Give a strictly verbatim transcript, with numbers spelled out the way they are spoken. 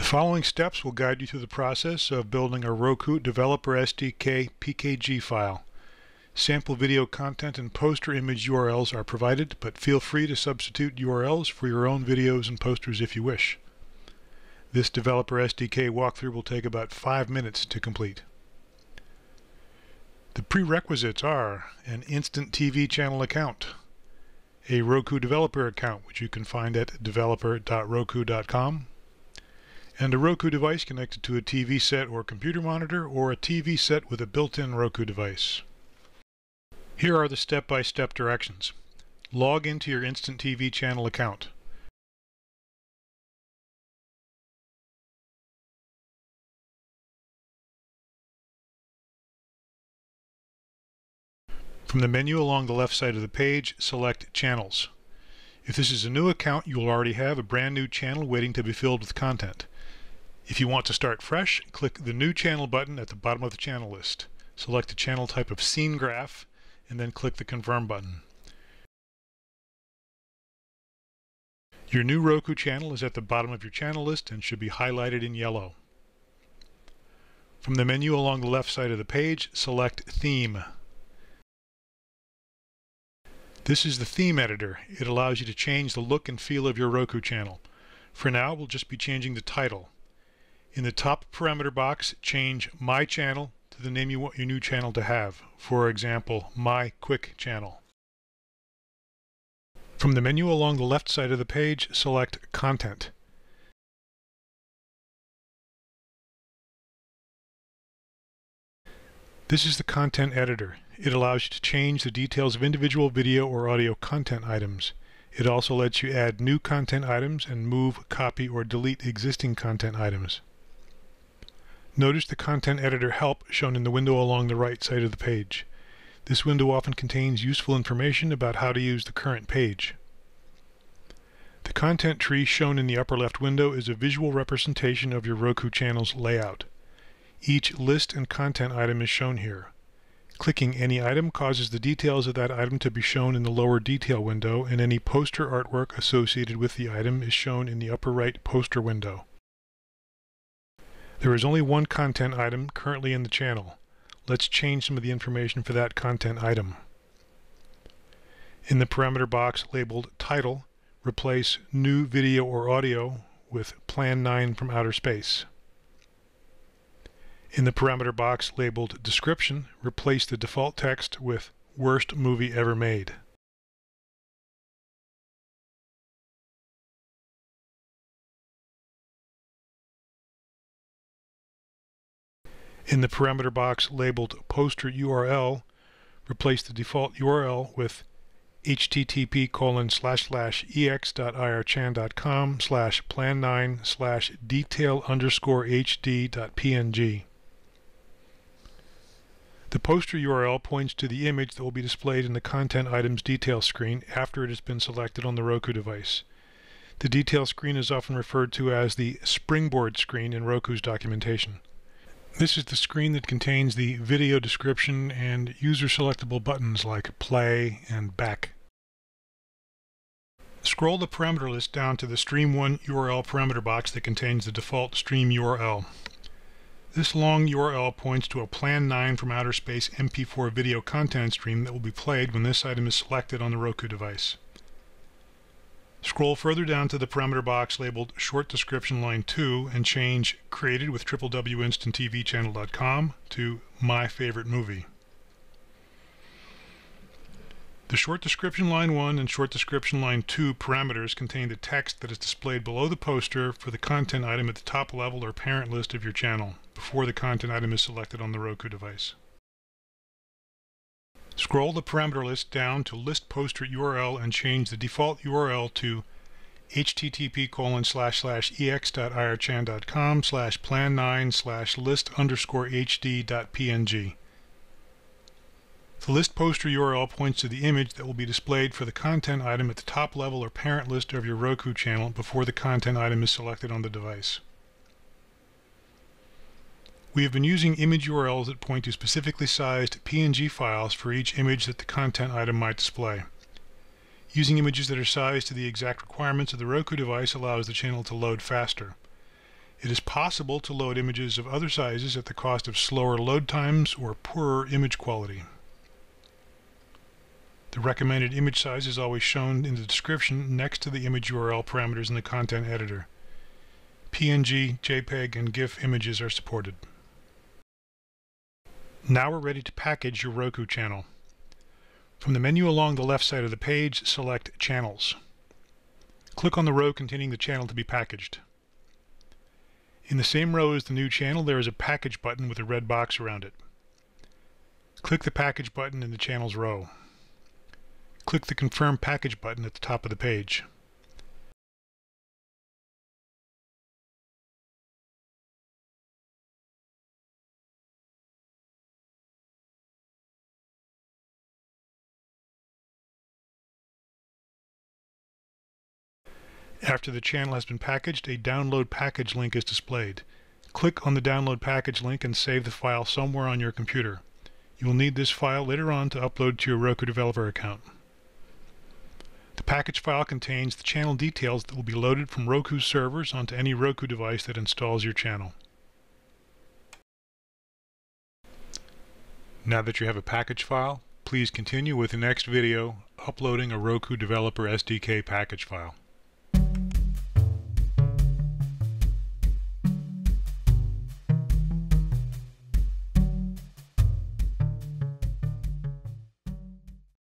following steps will guide you through the process of building a Roku Developer S D K P K G file. Sample video content and poster image U R Ls are provided, but feel free to substitute U R Ls for your own videos and posters if you wish. This Developer S D K walkthrough will take about five minutes to complete. The prerequisites are an instant T V channel account, a Roku developer account, which you can find at developer dot roku dot com, and a Roku device connected to a T V set or computer monitor, or a T V set with a built-in Roku device. Here are the step-by-step directions. Log into your Instant T V channel account. From the menu along the left side of the page, select Channels. If this is a new account, you will already have a brand new channel waiting to be filled with content. If you want to start fresh, click the New Channel button at the bottom of the channel list. Select the channel type of Scene Graph, and then click the Confirm button. Your new Roku channel is at the bottom of your channel list and should be highlighted in yellow. From the menu along the left side of the page, select Theme. This is the theme editor. It allows you to change the look and feel of your Roku channel. For now, we'll just be changing the title. In the top parameter box, change My Channel to the name you want your new channel to have. For example, My Quick Channel. From the menu along the left side of the page, select Content. This is the content editor. It allows you to change the details of individual video or audio content items. It also lets you add new content items and move, copy, or delete existing content items. Notice the Content Editor Help shown in the window along the right side of the page. This window often contains useful information about how to use the current page. The content tree shown in the upper left window is a visual representation of your Roku channel's layout. Each list and content item is shown here. Clicking any item causes the details of that item to be shown in the lower detail window, and any poster artwork associated with the item is shown in the upper right poster window. There is only one content item currently in the channel. Let's change some of the information for that content item. In the parameter box labeled Title, replace New Video or Audio with Plan nine from Outer Space. In the parameter box labeled Description, replace the default text with Worst Movie Ever Made. In the parameter box labeled Poster U R L, replace the default U R L with http colon slash slash ex.irchan.com slash plan nine slash detail underscore hd dot png. The poster U R L points to the image that will be displayed in the content item's detail screen after it has been selected on the Roku device. The detail screen is often referred to as the Springboard screen in Roku's documentation. This is the screen that contains the video description and user-selectable buttons like play and back. Scroll the parameter list down to the Stream one U R L parameter box that contains the default stream U R L. This long U R L points to a Plan nine from Outer Space M P four video content stream that will be played when this item is selected on the Roku device. Scroll further down to the parameter box labeled Short Description Line two and change Created with w w w instant t v channel dot com to My Favorite Movie. The Short Description Line one and Short Description Line two parameters contain the text that is displayed below the poster for the content item at the top level or parent list of your channel, before the content item is selected on the Roku device. Scroll the parameter list down to List Poster U R L and change the default U R L to http colon slash slash ex.irchan.com slash plan nine slash list underscore hd dot png. The list poster U R L points to the image that will be displayed for the content item at the top level or parent list of your Roku channel before the content item is selected on the device. We have been using image U R Ls that point to specifically sized P N G files for each image that the content item might display. Using images that are sized to the exact requirements of the Roku device allows the channel to load faster. It is possible to load images of other sizes at the cost of slower load times or poorer image quality. The recommended image size is always shown in the description next to the image U R L parameters in the content editor. P N G, JPEG, and GIF images are supported. Now we're ready to package your Roku channel. From the menu along the left side of the page, select Channels. Click on the row containing the channel to be packaged. In the same row as the new channel, there is a Package button with a red box around it. Click the Package button in the channels row. Click the Confirm Package button at the top of the page. After the channel has been packaged, a Download Package link is displayed. Click on the Download Package link and save the file somewhere on your computer. You will need this file later on to upload to your Roku developer account. The package file contains the channel details that will be loaded from Roku servers onto any Roku device that installs your channel. Now that you have a package file, please continue with the next video, uploading a Roku developer S D K package file.